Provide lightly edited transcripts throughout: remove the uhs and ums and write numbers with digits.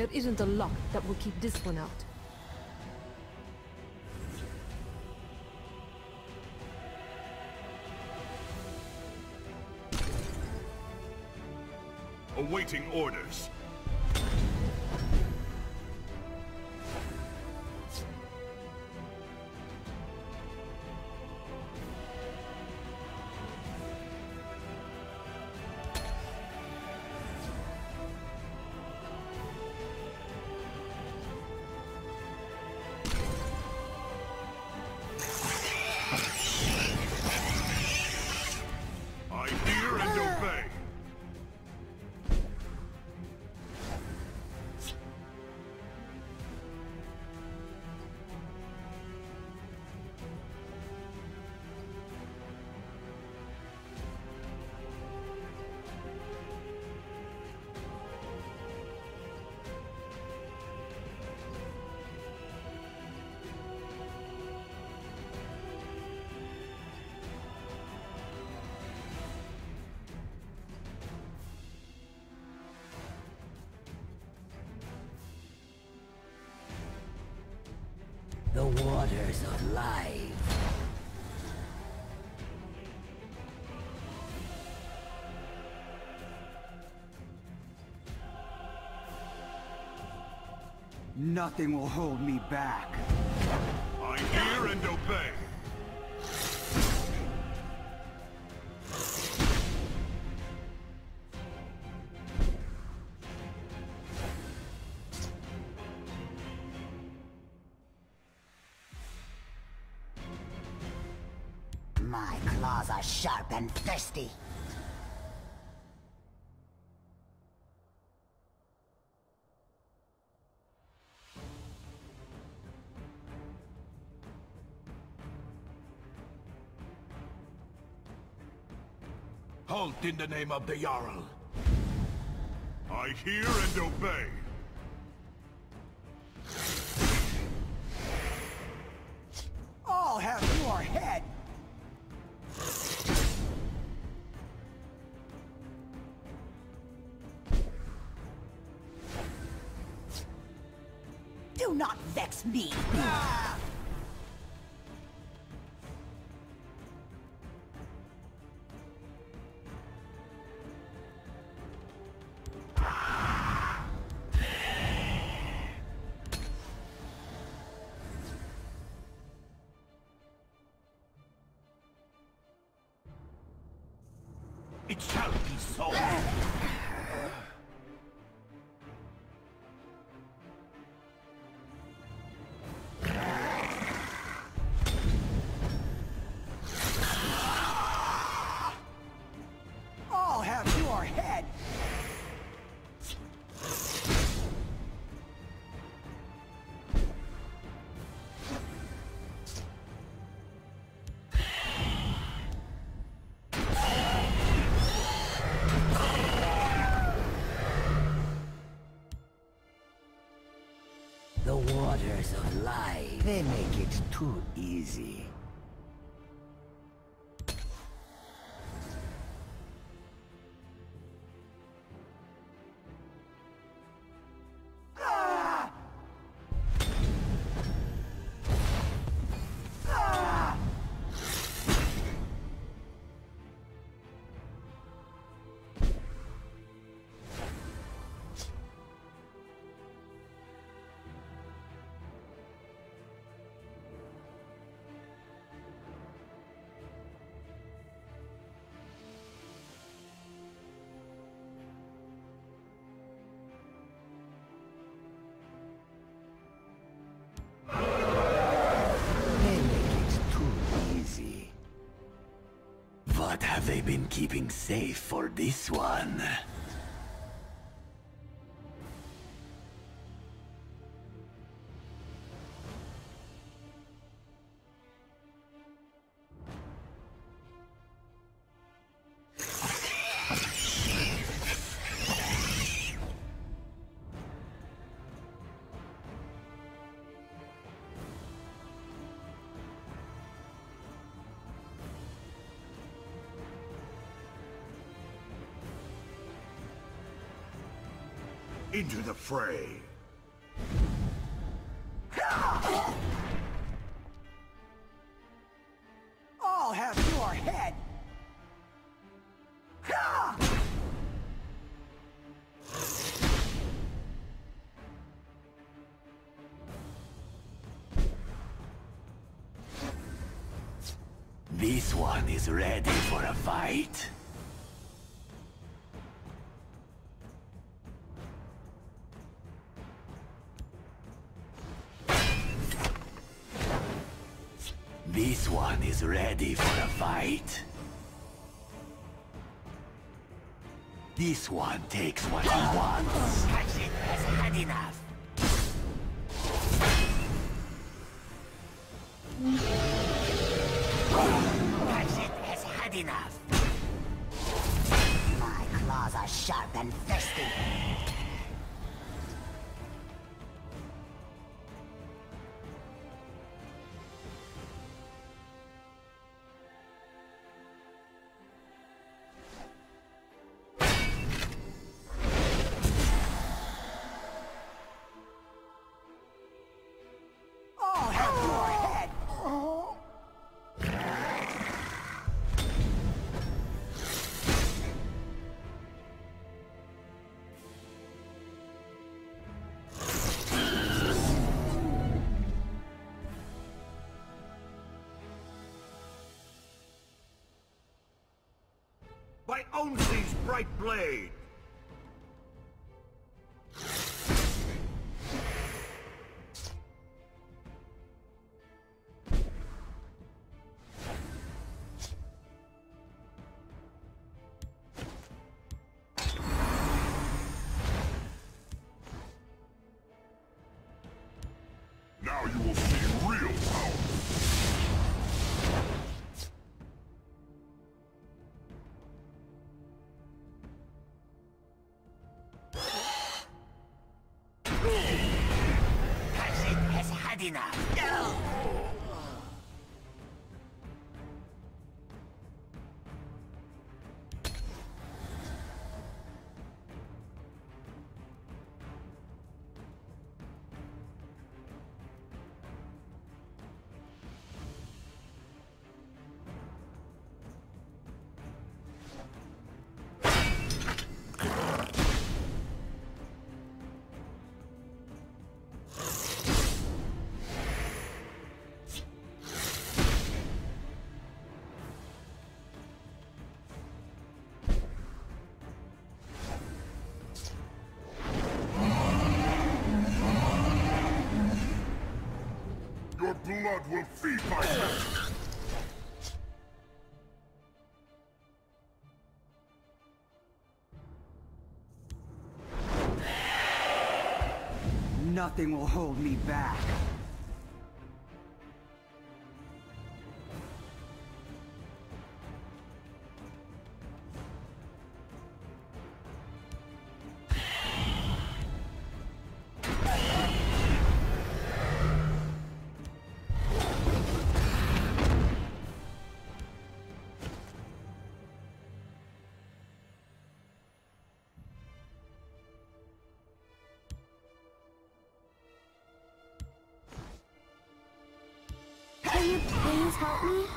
There isn't a lock that will keep this one out. Awaiting orders. I hear and obey. The waters of life. Nothing will hold me back. I hear and obey. My claws are sharp and thirsty. Halt in the name of the Jarl. I hear and obey. I'll have your head! Do not vex me. It shall be so. I'll have your head! The waters of life. They make it too easy. They make it too easy. What have they been keeping safe for this one? Into the fray. I'll have your head! Ha! This one is ready for a fight. This one is ready for a fight. This one takes what he wants. Hatchet has had enough. Hatchet has had enough. My claws are sharp and thirsty. I'll have your head! By Onsi's bright blade! Now you will see real power! Hatchet has had enough. Your blood will feed my magic! Nothing will hold me back. Can you please help me?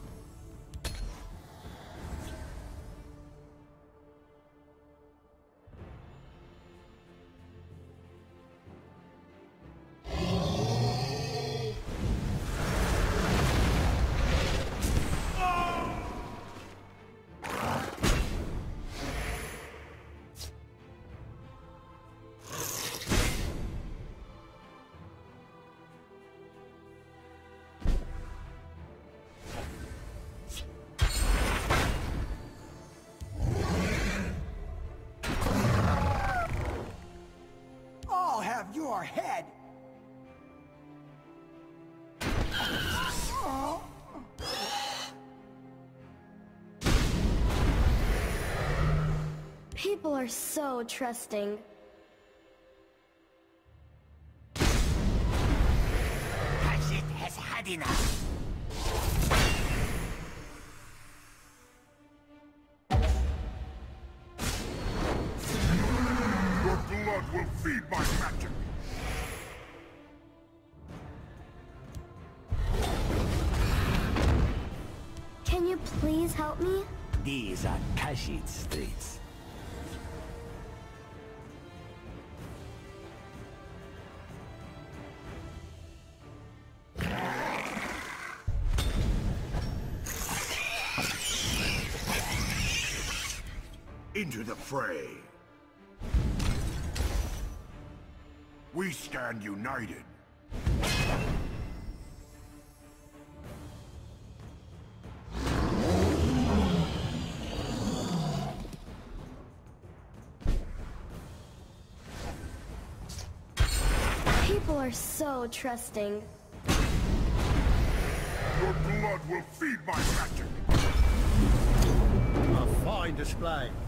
I'll have your head! People are so trusting. Hatchet has had enough. Your blood will feed my magic! Can you please help me? These are Kashid streets. Into the fray. We stand united. People are so trusting. Your blood will feed my magic. A fine display.